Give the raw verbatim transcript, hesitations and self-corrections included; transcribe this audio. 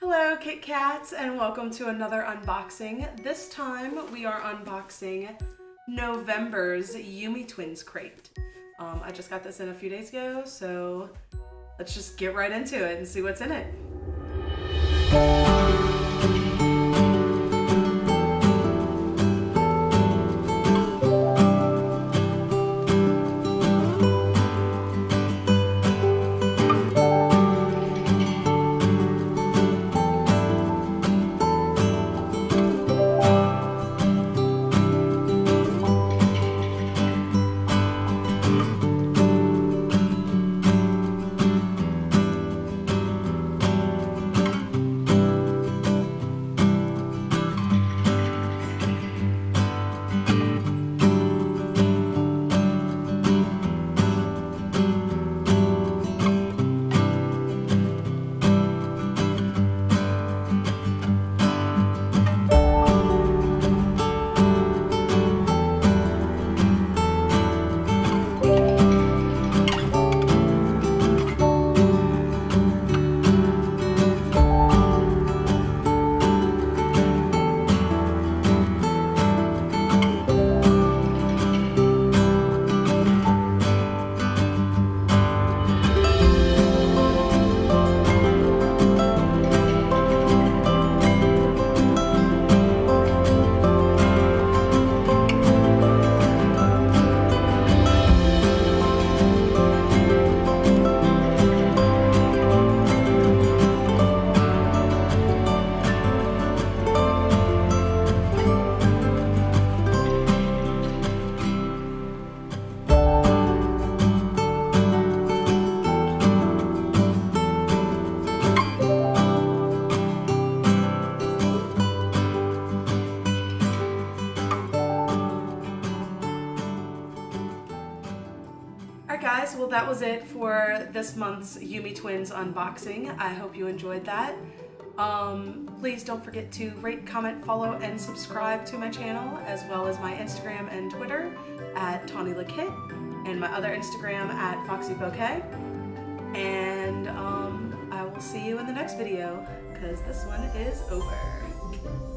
Hello KyttCatz and welcome to another unboxing. This time we are unboxing November's YumeTwins Crate. Um, I just got this in a few days ago, so let's just get right into it and see what's in it. Alright guys, well that was it for this month's YumeTwins unboxing. I hope you enjoyed that. Um, please don't forget to rate, comment, follow, and subscribe to my channel, as well as my Instagram and Twitter at Tawny LeKytt, and my other Instagram at Foxy Bouquet. And um, I will see you in the next video, because this one is over.